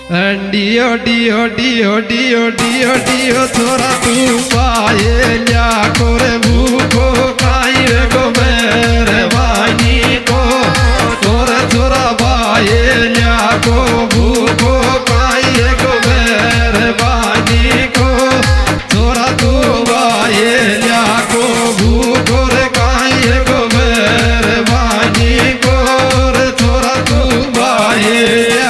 Deo डियो डियो डियो डियो डियो छोरा तू पाए लिया कोरे भूखो काई रे गो मेरे वानी को तोरे छोरा पाए लिया को भूखो काई रे गो मेरे वानी को छोरा तू पाए लिया को भूखो रे काई रे गो मेरे वानी को रे छोरा तू पाए लिया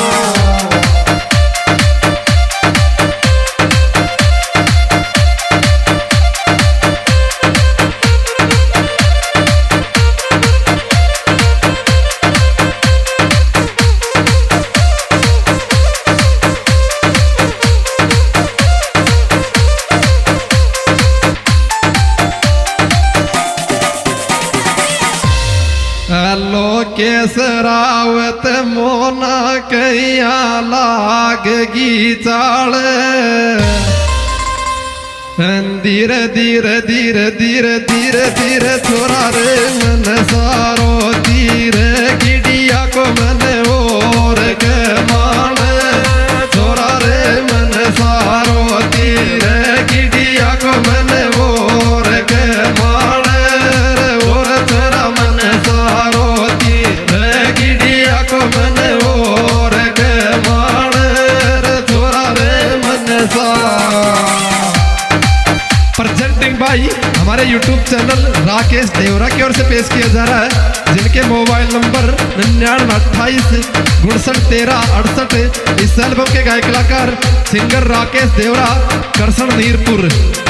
केसरावत मोना कैया लागगी चाले धीरे धीरे धीरे धीरे धीरे धीरे छोरा रे मन सारो धीरे गिडिया को मन और के माने छोरा रे मन सारो धीरे गिडिया को मन और के माने और छोरा मन सारो गिडिया को मन और के माने रे छोरा रे मन सा। प्रेजेंटिंग भाई हमारे YouTube चैनल राकेश देवरा की ओर से पेश किया जा रहा है, जिनके मोबाइल नंबर 9928 59 13 68। इस एल्बम के गायक कलाकार सिंगर राकेश देवरा, करसण नीरपुर।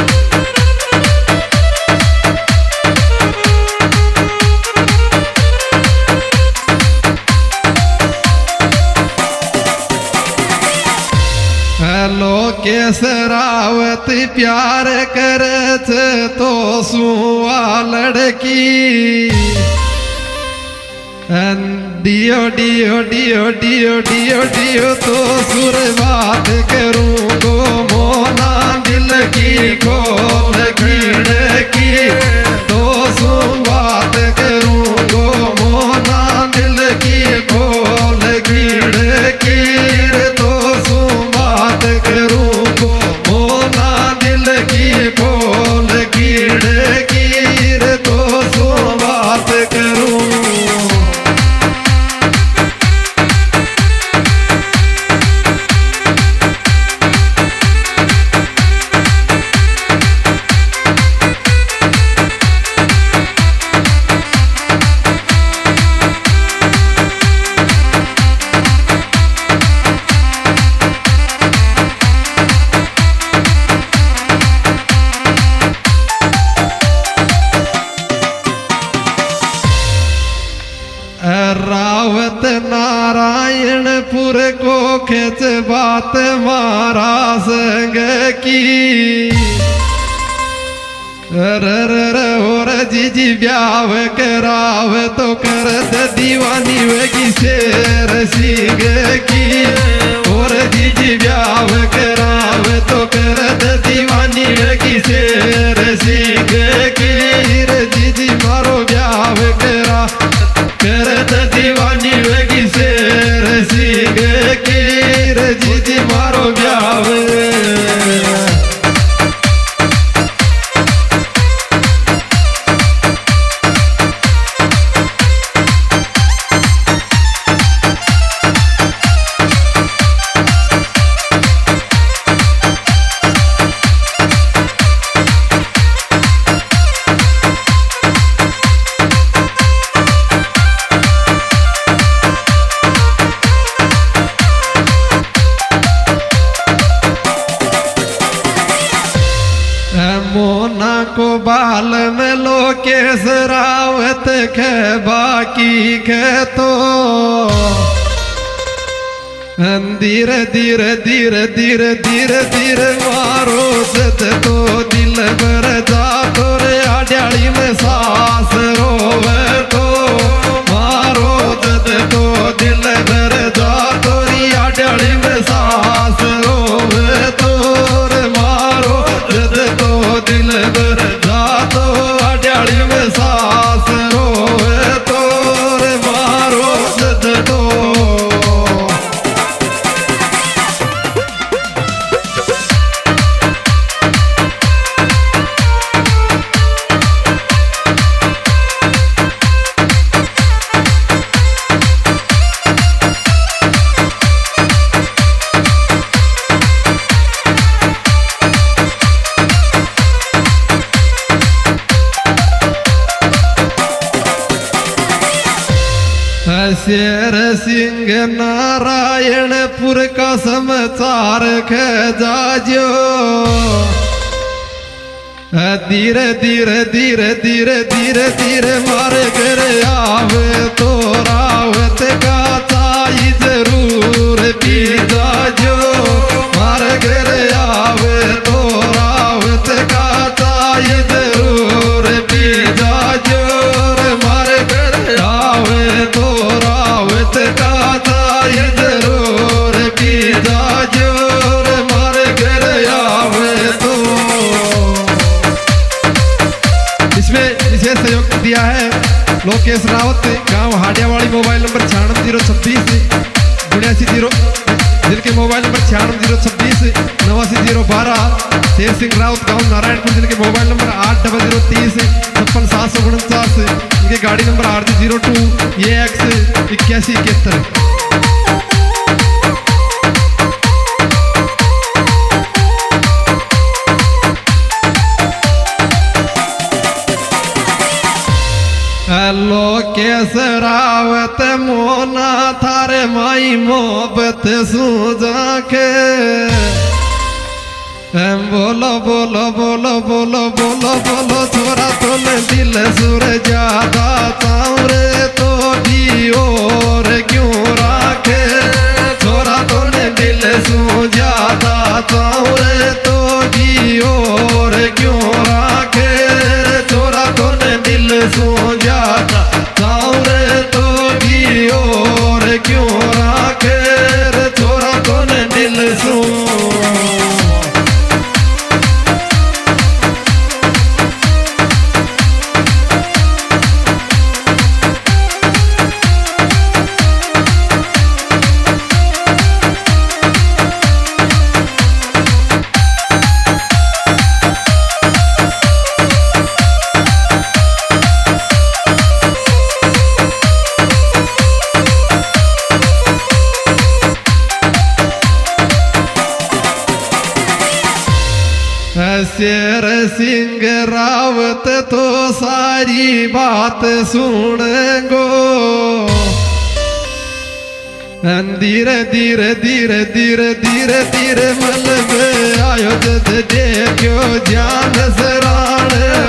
केसरावत प्यार करे तो सुआ लड़की डियो डियो डियो डियो डियो डियो तो सुर बात करूँ गो मोना दिल की खोल खिड़की तो सुन बात करूँ गो मोना दिल की खोल खिड़की तो सुन बात करूँ गो मोना दिल की खोल खिड़की तो सुन बात करूँ। रावत नारायणपुर को खेच बात मारा संग की और जीजी ब्याव कराव तो कर दीवानी वेगी शेर सिंह की और जीजी ब्याव कराव तो कर दीवानी वेगी शेर सिंह की जीजी मारो ब्याव करा करत दीवानी वेगी शेर सिंह की जीजी मारो ब्याव। मोना को बाल में लो केसरावत खे बाकी खे तो धीरे धीरे धीरे धीरे धीरे धीरे मारो सत तो दिल भर जा तोरे आड्याली में सांस रोवे तो मारो सत तो दिल भर जा तोरी आड्याली में सांस रोवे तो मारो सत तो दिल भर जा तो आड्याली में सांस रोवे तो मारो सत तो शेर सिंह नारायणपुर का समाचार खजाजो धीरे धीरे धीरे धीरे धीरे धीरे मारे घर आवे तो रावत का चाई जरूर पीजा जो मारे घर आवे तो रावत का चाई जरूर पीजा जो मारे घर आवे तो रावत का चाई जरूर पीजा जो मारे घर आवे तो। इसमें विशेष सहयोग दिया है लोकेश रावत गांव हाडियावाड़ी। मोबाइल नंबर 960626 जिनके मोबाइल नंबर 960626 शेर सिंह रावत गांव नारायणपुर जिनके मोबाइल नंबर 8030567749 इनके गाड़ी number RG02 AX 8171। Lokesh Rawat मोना थारे माई मोहब्बत सूझा के बोलो बोलो बोलो बोलो बोलो बोलो छोरा तूने दिल सुर ज्यादा चावरे तो भी और क्यों राखे छोरा तूने दिल सु ज्यादा चावरे तो भी और क्यों राखे छोरा तूने दिल सु ज्यादा चावरे तो भी और क्यों राखे छोरा तूने दिल सु। शेर सिंह रावत तो सारी बात सुनेंगो धीरे धीरे धीरे धीरे धीरे धीरे मल में आयो देखो जान सराण